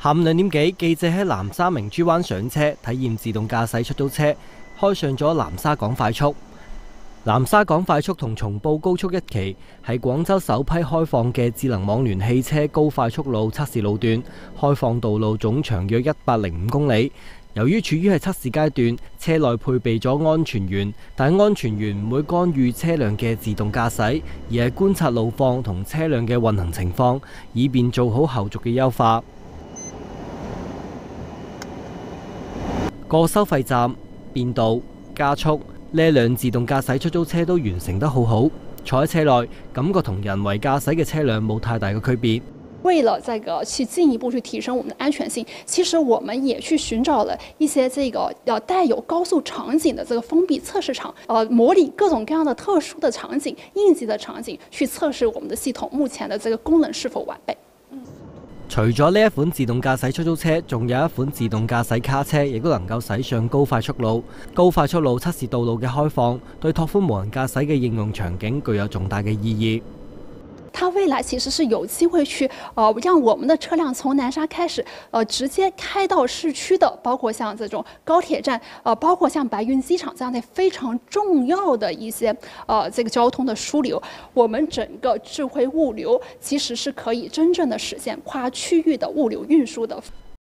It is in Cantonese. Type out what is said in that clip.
下午2點幾，記者喺南沙明珠灣上車，體驗自動駕駛出租車，開上咗南沙港快速。南沙港快速同松埔高速一期，係廣州首批開放嘅智能網聯汽車高快速路測試路段，開放道路總長約105公里。由於處於係測試階段，車內配備咗安全員，但安全員唔會干預車輛嘅自動駕駛，而係觀察路況同車輛嘅運行情況，以便做好後續嘅優化。過收費站、變道、加速呢輛自動駕駛出租車都完成得好好，坐喺車內感覺同人為駕駛嘅車輛冇太大嘅區別。 為了這個去進一步去提升我們的安全性，其實我們也去尋找了一些這個帶有高速場景的這個封閉測試場，模擬各種各樣的特殊的場景、應急的場景，去測試我們的系統目前的這個功能是否完備。 除咗呢一款自動駕駛出租車，仲有一款自動駕駛卡車，亦都能夠駛上高快速路。高快速路測試道路嘅開放，對拓寬無人駕駛嘅應用場景具有重大嘅意義。 它未來其實是有機會去讓我們的車輛從南沙開始直接開到市區的，包括像這種高鐵站包括像白雲機場這樣的非常重要的一些這個交通的樞紐，我們整個智慧物流其實是可以真正的實現跨區域的物流運輸的。